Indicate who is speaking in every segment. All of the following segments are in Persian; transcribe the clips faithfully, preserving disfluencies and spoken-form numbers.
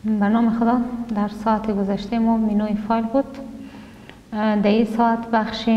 Speaker 1: به نام خدا. در ساعت گذشته ما منوی فایل بود. در این ساعت بخش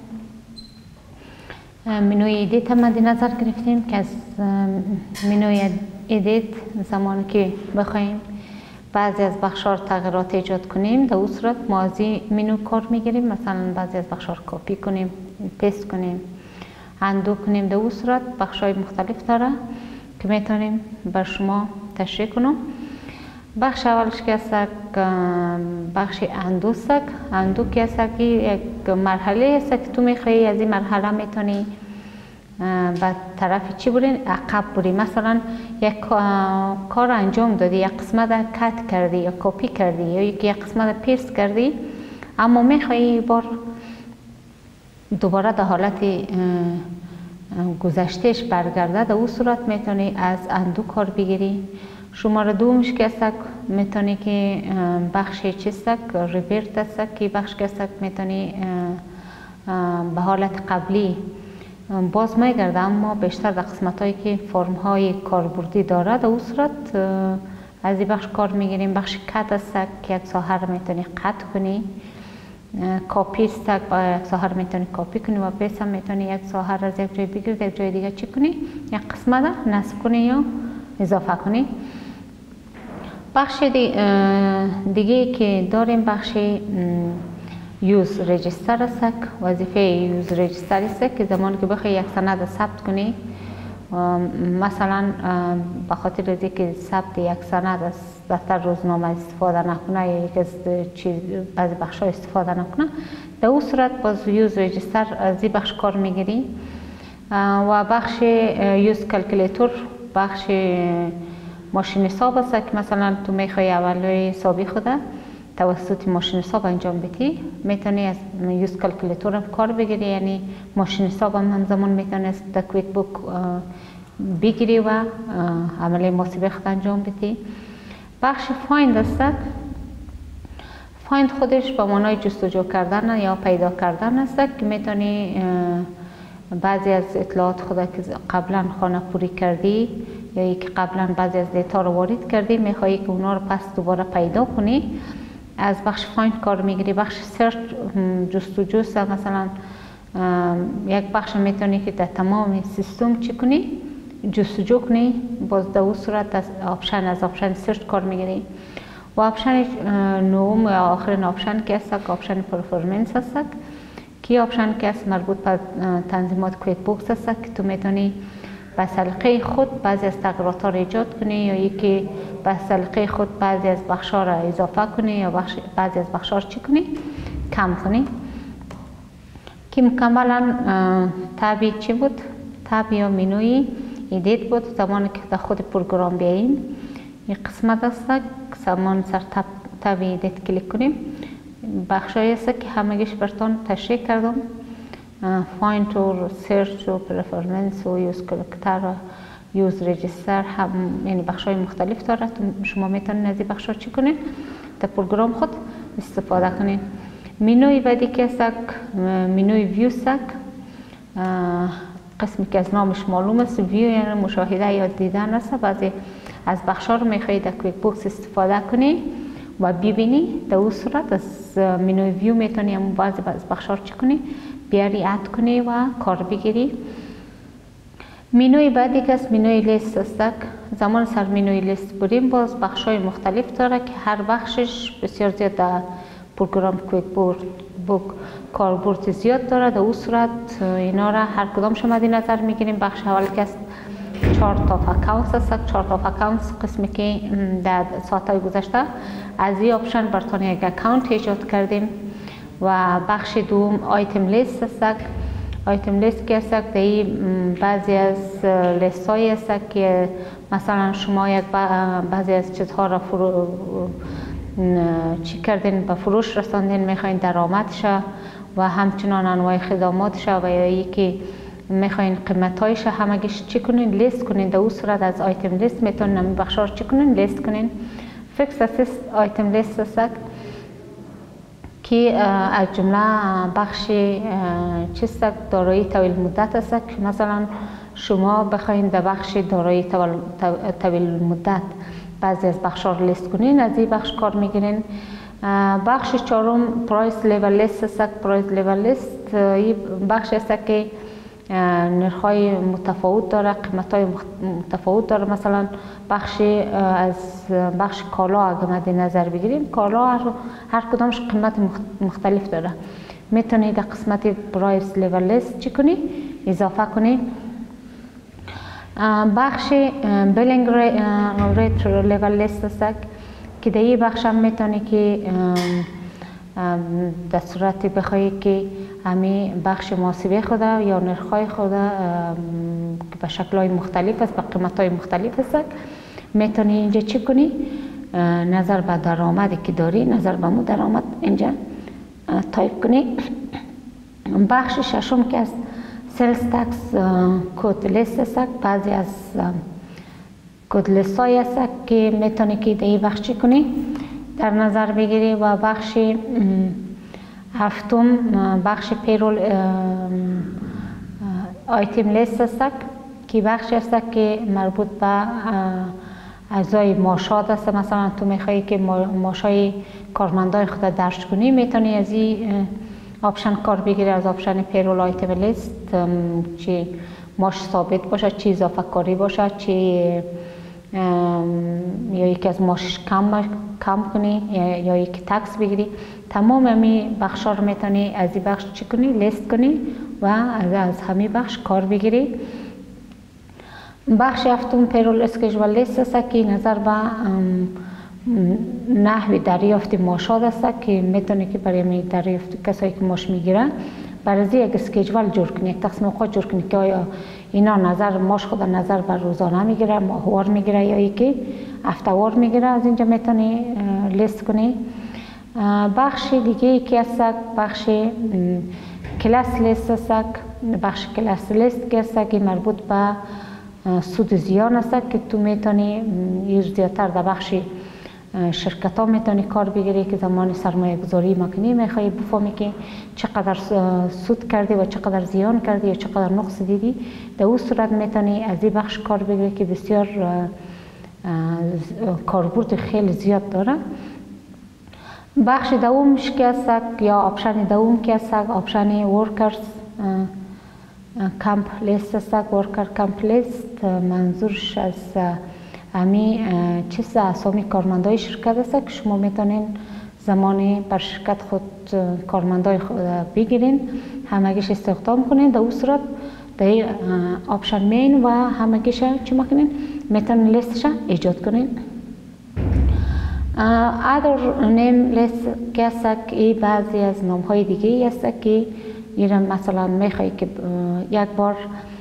Speaker 1: منوی ایدیت هم مد نظر گرفتیم که از منوی ایدیت زمانی که بخوایم بعضی از بخشار تغییرات ایجاد کنیم در اون صورت ما از این منو کار میگیریم. مثلا بعضی از بخشار کپی کنیم، پیست کنیم، اندو کنیم. در اون صورت بخشای مختلف داره که میتونیم بر شما تشریح کنم. بخش اولش که است بخش اندو است. اندو که است که یک مرحله است که تو میخوایی از این مرحله میتونی به طرف چی برین؟ عقب بری. مثلا یک کار انجام دادی، یک قسمت کات کردی یا کپی کردی یا یک قسمت پیست کردی، اما میخوایی بار دوباره در حالت گذشتهش برگرده. در اون صورت میتونی از اندو کار بگیری. شماره دومش که است میتونی که بخش چیست ریورت است که بخش که است میتونی به حالت قبلی باز میگرده، اما بیشتر در قسمت هایی که فرم های کاربردی داره. در اون صورت از این بخش کار میگیریم. بخش کت است که یک ساحه میتونی قطع کنی. کاپی است که با یک ساحه میتونی کاپی کنی و پیست هم میتونی یک ساحه از یک جای بگیری یک جای دیگه چی کنی، یک قسمت نصب کنی یا اضافه کنی. بخش دیگه که داریم بخش یوز رجیستر است. وظیفه یوز رجیستر است که زمانی که بخوای یک سند ثبت کنی، مثلا به خاطر از اینکه ثبت یک سند از دفتر روزنامه استفاده نکنه یا یک از چیز بعضی بخش‌ها استفاده نکنه، در اون صورت باز یوز رجیستر از این بخش کار میگیری. و بخش یوز کلکولیتور بخش ماشین حساب است که مثلا تو میخوای اول حسابی خوده توسط ماشین حساب انجام بدی، میتونی از یوز کلکولیتور هم کار بگیری. یعنی ماشین حساب هم همزمان میتونی در کویک بوک بگیری و عملی محاسبه خود انجام بدی. بخش فایند است. فایند خودش به معنای جستجو کردن یا پیدا کردن است که میتونی بعضی از اطلاعات خود که قبلا خانه پوری کردی یا یک قبلا بعضی از دیتا رو وارد کردی، میخوایی که اونا رو پس دوباره پیدا کنی، از بخش فایند کار میگیری. بخش سرچ جستجو است. مثلا یک بخش میتونی که در تمام سیستم چی کنی، جستجو کنی. باز در اون صورت از آپشن از آپشن سرچ کار میگیری. و آپشن نهم یا آخرین آپشن که است آپشن پرفورمنس است که آپشن که است مربوط به تنظیمات کویک بوکس است که تو میتونی به سلیقه خود بعضی از تغییرات را ایجاد کنی یا یکی به سلیقه خود بعضی از بخش‌ها را اضافه کنی یا بخش بعضی از بخش‌ها چی کنی، کم کنی. که مکملا تابع چی بود؟ تاب یا منوی ایدیت بود. زمانی که در خود پروگرام بیاییم این قسمت است زمان سر تاب تاب ایدیت کلیک کنیم، بخشایی است که همگیش براتون تشریح کردم. فایند و سرچ و پرفورمنس و یوز کلکتر و یوز رجیستر هم یعنی بخشای مختلف داره. شما میتونید از این بخشا چی کنید در پروگرام خود استفاده کنید. منوی بعدی که است منوی ویو است. قسمی که از نامش معلوم است ویو یعنی مشاهده یا دیدن است. بعضی از بخشا رو میخواهید در کویک بوکس استفاده کنید و ببینی. در اون صورت از منوی ویو میتونی هم بعضی از بخشا رو چی کنی، بیاری اد کنی و کار بگیری. منوی بعدی که از منوی لیست است. زمان سر منوی لیست بریم باز بخشای مختلف داره که هر بخشش بسیار زیاد در پروگرام کویک بوک کاربرد زیاد داره. در اون صورت اینا را هر کدامش مد نظر میگیریم. بخش اول که است چارت آف اکاونتس است. چارت آف اکاونتس قسمی که در ساعت‌های گذشته از این آپشن براتون یک اکاونت ایجاد کردیم. و بخش دوم آیتم لیست است. آیتم لیست که است در بعضی از لیست هایی است که مثلا شما یک بعضی از چیزها را فرو چی کردین به فروش رساندین، میخواین درآمدش و همچنان انواع خدماتش و یا یکی میخواین قیمتایش همگیش چی کنین، لیست کنین. در اون صورت از آیتم لیست میتونین این بخشا رو چی کنین، لیست کنین. فیکس اسیست آیتم لیست است که از جمله بخش چیست دارایی طویل مدت است که مثلا شما بخواین در بخش دارایی طویل مدت بعضی از بخش ها لیست کنین، از این بخش کار میگیرین. بخش چهارم پرایس لیول لیست است. پرایس لیول لیست این بخش است که نرخ‌های متفاوت داره، قیمت‌های متفاوت داره. مثلا بخش از بخش کالا اگه مد نظر بگیریم، کالا هر, هر کدامش قیمت مختلف داره. میتونید در قسمت پرایس لیول لیست چی کنی؟ اضافه کنی. بخش بیلینگ ریت لیول لیست است که در این بخش هم میتونی که در صورتی بخوایی که همین بخش محاسبه خود یا نرخ‌های خود که به شکل‌های مختلف است، به قیمت‌های مختلف است، میتونی اینجا چی کنی؟ نظر به درآمدی که داری، نظر به مو درآمد اینجا تایپ کنی. بخش ششم که است سیلز تکس کد لیست است. بعضی از کد لیست های است که میتونی که در این بخش چی کنی؟ در نظر بگیری. و بخش هفتم بخش پیرول آیتم لیست است که بخش است که مربوط به اعضای ماشات است. مثلا تو میخوایی که ماشای کارمندای خود درج کنی، میتونی از این آپشن کار بگیری، از آپشن پیرول آیتم لیست، چی ماش ثابت باشه، چی اضافه کاری باشه، چی یا یکی از ماش کم کم کنی یا یکی تکس بگیری. تمام همین بخش ها رو میتونی از این بخش چی کنی؟ لیست کنی و از همین بخش کار بگیری. بخش هفتم پیرول اسکیجول لیست است که نظر به نحوی دریافت ماشات است که میتونی که برای دریافت کسایی که ماش میگیرن برای یک اسکیجول جور کنی، یک تقسیم اوقات جور کنی که آیا اینا نظر ماش خود نظر بر روزانه میگیره، ماهوار میگیره یا یکی هفته‌وار میگیره. از اینجا میتونی لیست کنی. بخش دیگه که است بخش کلاس لیست است. بخش کلاس لیست که است که مربوط به سود زیان است که تو میتونی یه زیادتر در بخش شرکت ها میتونی کار بگیری که زمان سرمایه گذاری مکنی میخوایی بفهمی که چقدر سود کردی و چقدر زیان کردی یا چقدر نقص دیدی. در اون صورت میتونی از این بخش کار بگیری که بسیار کاربرد خیلی زیاد داره. بخش دومش که است یا آپشن دوم که است آپشن ورکرز کمپ لیست است. ورکر کمپ لیست منظورش از امی چیز اسامی کارمندای شرکت است که شما میتونین زمانی بر شرکت خود کارمندای خود بگیرین، همگیش استخدام کنین. در اون صورت در این آپشن مین و همگیش چی میکنین؟ میتونین لیستش ایجاد کنین. other name list که است که بعضی از نام های دیگه ای است که ایران مثلا میخوایی که یک بار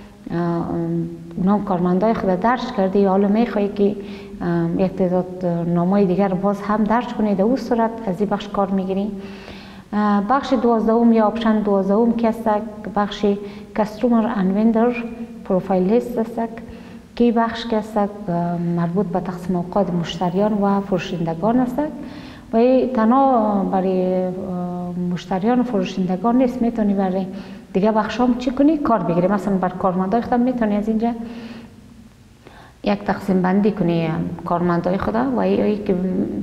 Speaker 1: نام کارمندای خود درج کردی یا حالا میخوایی که یک تعداد نامای دیگر باز هم درج کنی، در اون صورت از این بخش کار میگیری. بخش دوازدهم یا آپشن دوازدهم که است بخش کستومر اند وندر پروفایل لیست است که بخش که است مربوط به تقسیم اوقات مشتریان و فروشندگان است و تنها برای مشتریان و فروشندگان نیست، میتونی برای دیگه بخش هم چی کنی؟ کار بگیری. مثلا بر کارمندای خود میتونی از اینجا یک تقسیم بندی کنی کارمندای خود و یا که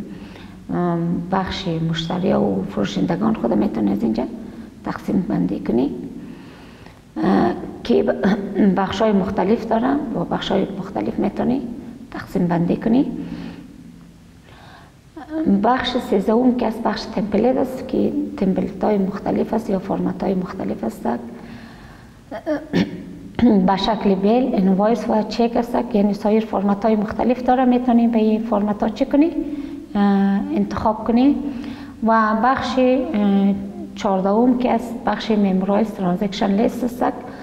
Speaker 1: بخش مشتری و فروشندگان خود میتونی از اینجا تقسیم بندی کنی که بخش های مختلف دارن و بخش های مختلف میتونی تقسیم بندی کنی. بخش سوم که است بخش تمپلیت است که تمپلیت های مختلف است یا فرمت های مختلف است به شکل بیل، انوایس و چک است، یعنی سایر فرمت های مختلف داره، میتونی به این فرمت ها چی کنی؟ انتخاب کنی. و بخش چهاردهم که است بخش ممورایز ترانزکشن لیست است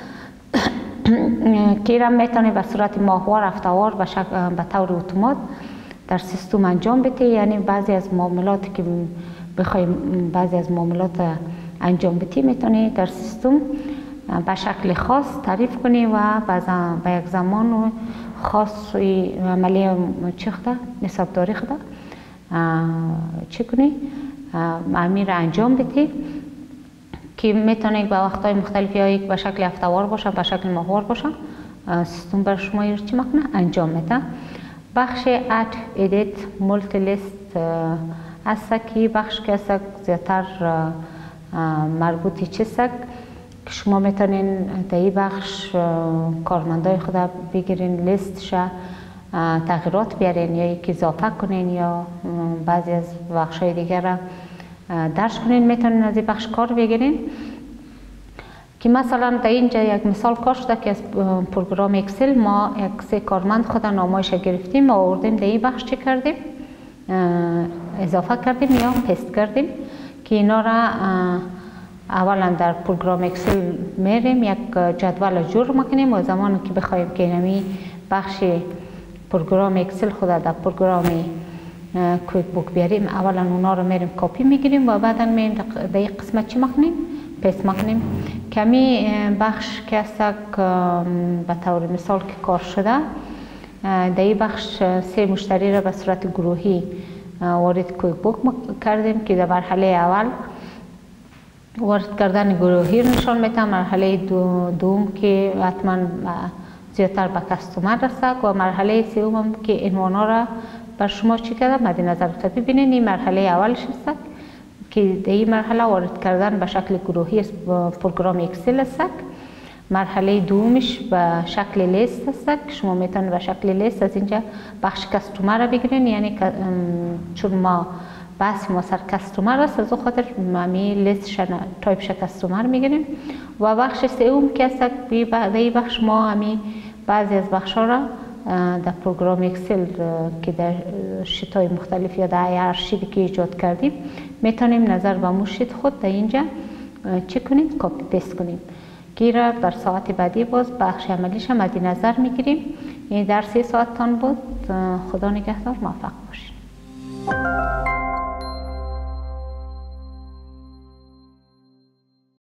Speaker 1: که را میتونی به صورت ماهوار، هفته‌وار به شکل به طور اتومات در سیستم انجام بده. یعنی بعضی از معاملات که بخوای بعضی از معاملات انجام بدی میتونی در سیستم به شکل خاص تعریف کنی و به یک زمان خاص عملی چی خدا حسابداری خدا چی کنی امیر انجام بدی که میتونه به وقتهای مختلف یا یک به شکل هفته‌وار باشه، به شکل ماهوار باشه، سیستم بر شما چی میکنه انجام میده. بخش اد ادیت مولتی لیست است که بخش که است زیادتر مربوطی چیست که شما میتونین در این بخش کارمندای خود بگیرین، لیستش تغییرات بیارین یا یکی اضافه کنین یا بعضی از بخش های دیگر را درج کنین. میتونین از این بخش کار بگیرین که مثلا در اینجا یک مثال کار شده که از پروگرام اکسل ما یک سه کارمند خود نمایش گرفتیم و آوردیم در این بخش چی کردیم، اضافه کردیم یا پست کردیم که اینا را اولا در پروگرام اکسل میریم یک جدول جور میکنیم و زمانی که بخوایم که نمی بخش پروگرام اکسل خود در پروگرام کویک بوک بیاریم اولا اونا رو میریم کپی میگیریم و بعدا میریم در این قسمت چی میکنیم، پست میکنیم. کمی بخش که است به طور مثال که کار شده در این بخش سه مشتری را به صورت گروهی وارد کویک بوک کردیم که در مرحله اول وارد کردن گروهی نشان میده، مرحله دو دوم که حتما زیادتر به کستومر رسد و مرحله سوم که عنوانا را بر شما چی کرده مد نظر ببینید. این مرحله اولش است که در این مرحله وارد کردن به شکل گروهی پروگرام اکسل است. مرحله دومش به شکل لیست است که شما میتونید به شکل لیست از اینجا بخش کستومر را بگیرین، یعنی چون ما بس ما سر کستومر است از خاطر می لیست تایپش کستومر میگیریم. و بخش سوم که است در این بخش ما همی بعضی از بخش ها را در پروگرام اکسل که در شیت های مختلف یا در هر شیتی که ایجاد کردیم میتونیم نظر به مو شیت خود در اینجا چی کنیم، کپی پیست کنیم که را در ساعت بعدی باز بخش عملیش مد نظر میگیریم. این درس سه ساعت تان بود. خدا نگهدار، موفق باشید.